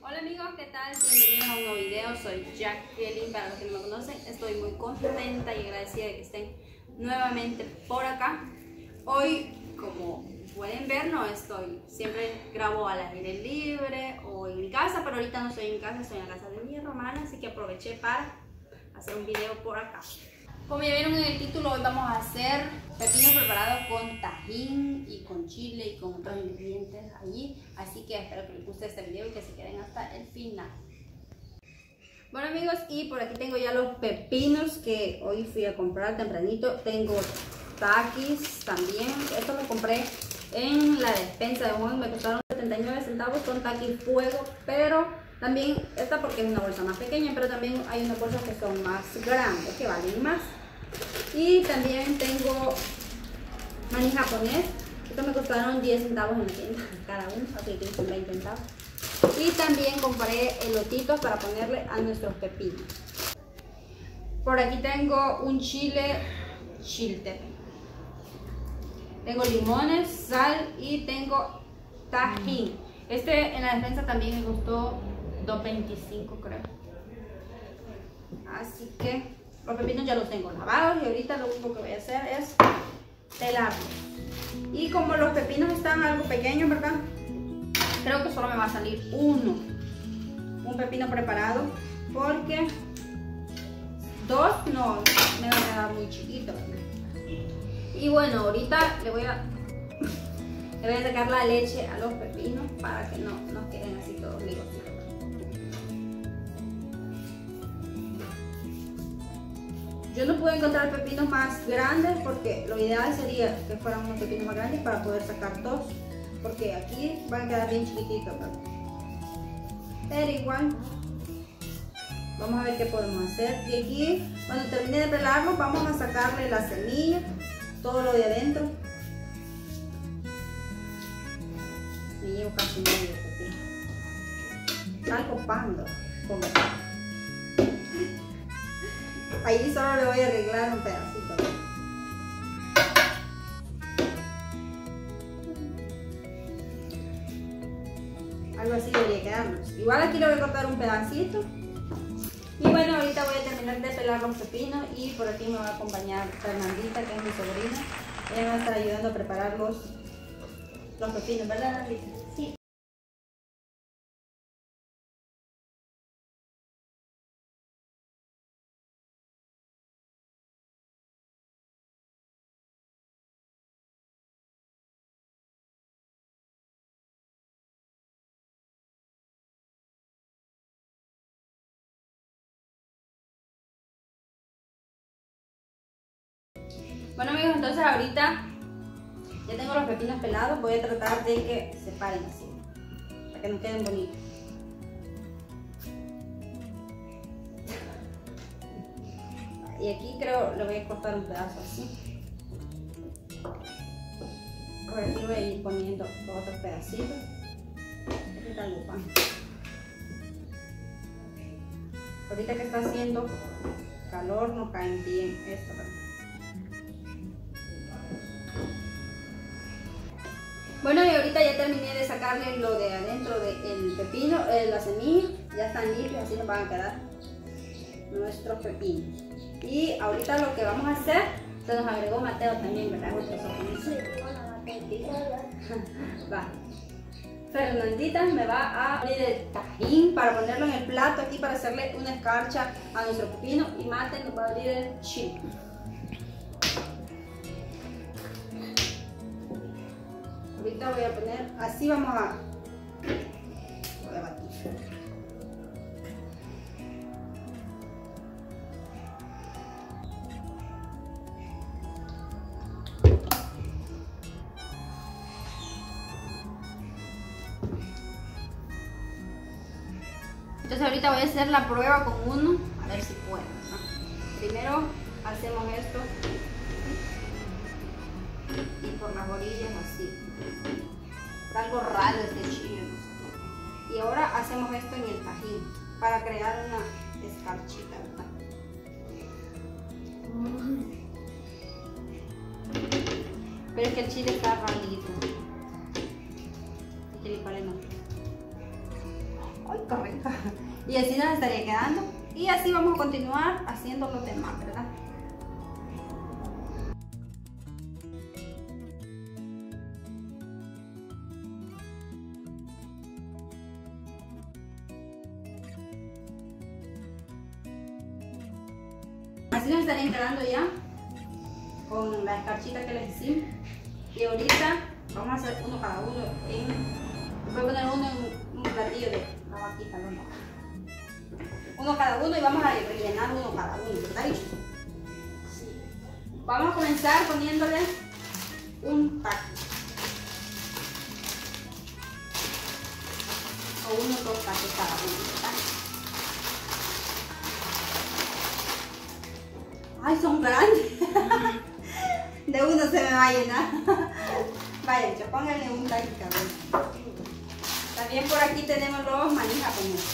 Hola amigos, ¿qué tal? Bienvenidos a un nuevo video. Soy Jacqueline, para los que no me conocen. Estoy muy contenta y agradecida de que estén nuevamente por acá. Hoy, como pueden ver, no estoy, siempre grabo al aire libre o en mi casa, pero ahorita no estoy en mi casa, estoy en la casa de mi hermana, así que aproveché para hacer un video por acá. Como ya vieron en el título, hoy vamos a hacer pepinos preparados con tajín y con chile y con otros ingredientes allí, así que espero que les guste este video y que se queden hasta el final. Bueno amigos, y por aquí tengo ya los pepinos que hoy fui a comprar tempranito. Tengo taquis también, esto lo compré en la despensa de Juan, me costaron 79 centavos, son taquis fuego, pero también esta porque es una bolsa más pequeña, pero también hay unas bolsas que son más grandes, que valen más. Y también tengo maní japonés, estos me costaron 10 centavos en la tienda cada uno, así que son 20 centavos. Y también compré elotitos para ponerle a nuestros pepinos. Por aquí tengo un chile chiltepín. Tengo limones, sal y tengo tajín. Este en la despensa también me costó $2.25 creo. Así que los pepinos ya los tengo lavados y ahorita lo único que voy a hacer es pelarlos. Y como los pepinos están algo pequeños, ¿verdad? Creo que solo me va a salir un pepino preparado, porque dos no me van a quedar muy chiquitos. Y bueno, ahorita le voy a sacar la leche a los pepinos para que no queden así todos ligositos. Yo no pude encontrar pepinos más grandes porque lo ideal sería que fueran unos pepinos más grandes para poder sacar dos, porque aquí van a quedar bien chiquititos, ¿verdad? Pero igual vamos a ver qué podemos hacer. Y aquí, cuando termine de pelarlo, vamos a sacarle la semilla, todo lo de adentro. Me llevo casi medio pepino. Está copando. Ahí solo le voy a arreglar un pedacito. Algo así debería quedarnos. Igual aquí le voy a cortar un pedacito. Y bueno, ahorita voy a terminar de pelar los pepinos y por aquí me va a acompañar Fernandita, que es mi sobrina. Ella me va a estar ayudando a preparar los pepinos, ¿verdad, Fernandita? Sí. Bueno amigos, entonces ahorita ya tengo los pepinos pelados, voy a tratar de que se paren así, para que no queden bonitos. Y aquí creo le voy a cortar un pedazo así. Por aquí voy a ir poniendo los otros pedacitos. Este está el pan. Ahorita que está haciendo calor no caen bien esto, ¿verdad? Bueno, y ahorita ya terminé de sacarle lo de adentro del pepino, la semilla, ya están limpios, así nos van a quedar nuestros pepinos. Y ahorita lo que vamos a hacer, se nos agregó Mateo también, ¿verdad? Va. Fernandita me va a abrir el tajín para ponerlo en el plato aquí para hacerle una escarcha a nuestro pepino, y Mate nos va a abrir el chile. Ahorita voy a poner, así voy a batir. Entonces ahorita voy a hacer la prueba con uno, a ver si puedo, ¿no? Primero hacemos esto y por las orillas así. Está algo raro este chile, ¿no? Y ahora hacemos esto en el tajín para crear una escarchita, ¿verdad? Pero es que el chile está rarito. Hay que licuarle más. ¡Ay, qué rico! Y así nos estaría quedando. Y así vamos a continuar haciendo los demás, ¿verdad? Así nos estarían quedando ya con la escarchita que les hicimos. Y ahorita vamos a hacer uno cada uno. Voy a poner uno en un platillo de la vaquita, ¿no? Uno cada uno y vamos a rellenar uno cada uno, ¿verdad? Sí. Vamos a comenzar poniéndole un taqui. O uno o dos tacos cada uno, ¿verdad? ¡Ay, son grandes! De uno se me va a llenar. Vaya, yo pónganle un taqui cada uno. También por aquí tenemos los maní japoneses.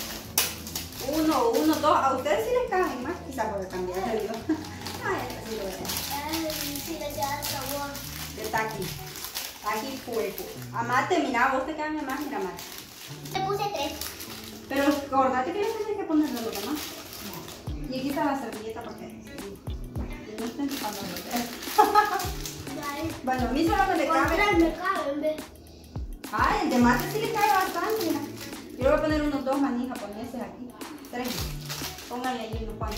Uno, dos. A ustedes si les caben más, quizá puede cambiar el video. Ay, así lo verán. Si le queda el sabor. De taqui. Taqui fuego. Amate, mira, vos te quedan más, mira, Amate. Le puse 3. Pero acordate que le tenés que ponerle lo demás. Y aquí está la servilleta porque no estén chupando los dedos. Bueno, a mí solo me le cabe. Me caben, ve. Ay, el de mate sí le cae bastante, mira. Yo le voy a poner unos 2 maní japoneses aquí. 3. Pónganle ahí unos cuantos.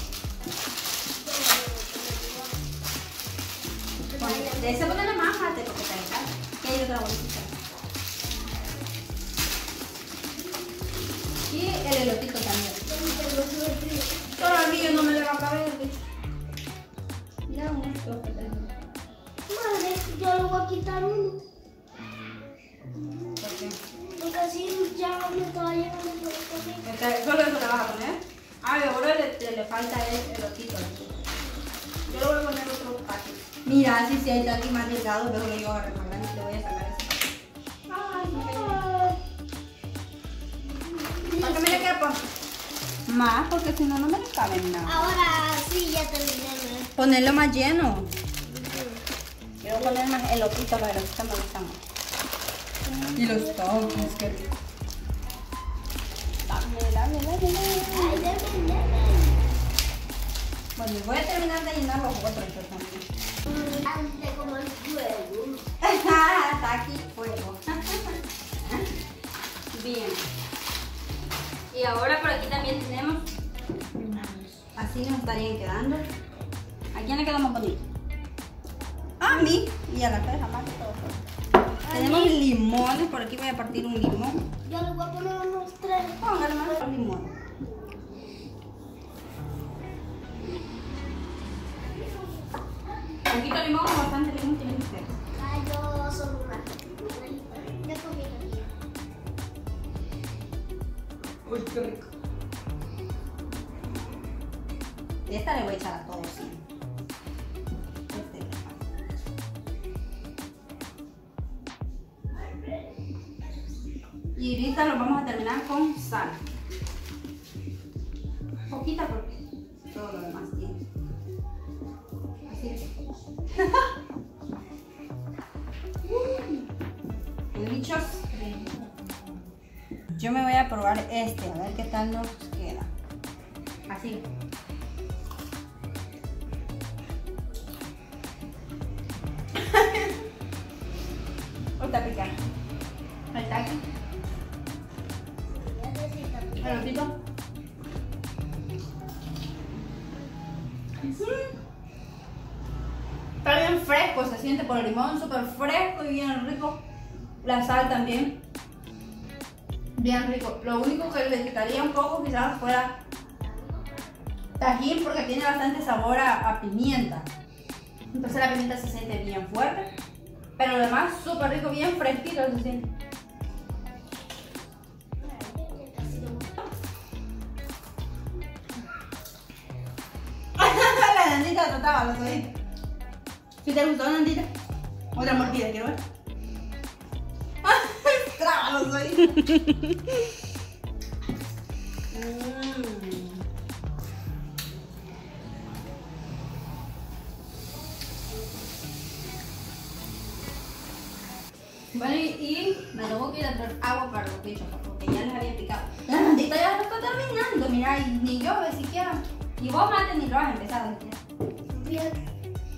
De ese ponerle más mate porque te cae. Que hay otra bolsita. Y el elotito también. Solo al mío no me le va a caber. Mira esto que tengo. Madre, yo le voy a quitar uno. ¿Por qué? Porque así ya me estaba llegando el café. ¿Solo eso le vas a poner? Ah, y ahora le falta el elotito. Yo le voy a poner otro paquete. Mira, si hay taqui más delgado, luego lo llevo a remojar y le voy a sacar ese paquete. Ay, me cayó. ¿Para qué me le quepa? Más, porque si no, no me le cabe nada. Ahora sí, ya terminé. Ponerlo más lleno. Quiero poner más elotito, los elotitos me gustan más. Y los tacos, qué rico. Dame. Ay, deme. Bueno, voy a terminar de llenar los otros también. Antes como el fuego. Está aquí fuego. Bien. Y ahora por aquí también tenemos. Así nos estarían quedando. ¿A quién le quedó más bonito? A mí. Y a la Feja más que todo. Tenemos limones. Por aquí voy a partir un limón. Yo le voy a poner unos 3. Póngale más los limones. ¿Poquito limón o bastante limón tienen ustedes? Ay, yo solo una. Ya comí. Uy, qué rico. Y esta le voy a echar a todos, sí. Y ahorita lo vamos a terminar con sal. Poquita porque todo lo demás tiene. Así es. Bichos. Yo me voy a probar este, a ver qué tal nos queda. Así. Ahorita picar. Ahí está aquí. El otito. Está bien fresco, se siente por el limón, súper fresco y bien rico. La sal también. Bien rico. Lo único que le quitaría un poco quizás fuera tajín porque tiene bastante sabor a pimienta. Entonces la pimienta se siente bien fuerte. Pero lo demás súper rico, bien fresquito se siente. La Nandita trataba los oídos. Si te gustó, Nandita, otra mordida, quiero ver. Traba los oídos. Bueno, y me tengo que ir a traer agua para los bichos porque ya les había picado. mira, y ni yo ni siquiera. Y vos, Mate, ni lo has empezado siquiera. Bien.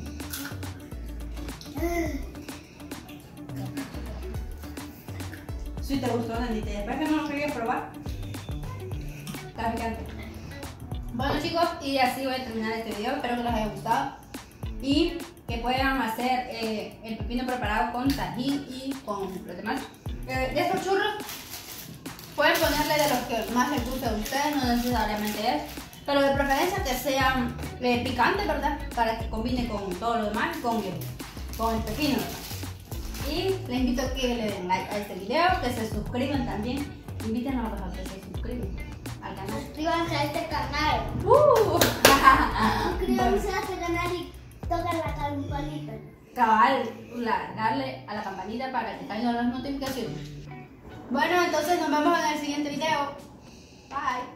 Si te gustó, Nandita, después que no lo querías probar, está picante. Bueno, chicos, y así voy a terminar este video. Espero que les haya gustado y que puedan hacer el pepino preparado con tajín y con los demás. De estos churros pueden ponerle de los que más les guste a ustedes, no necesariamente es, pero de preferencia que sean picantes, ¿verdad? Para que combine con todo lo demás, con el pepino, ¿verdad? Y les invito a que le den like a este video, que se suscriban también. Inviten a los que se suscriban al canal. Suscríbanse a este canal. Suscríbanse a este canal y toquen la campanita. Cabal, darle a la campanita para que caigan las notificaciones. Bueno, entonces nos vemos en el siguiente video. Bye.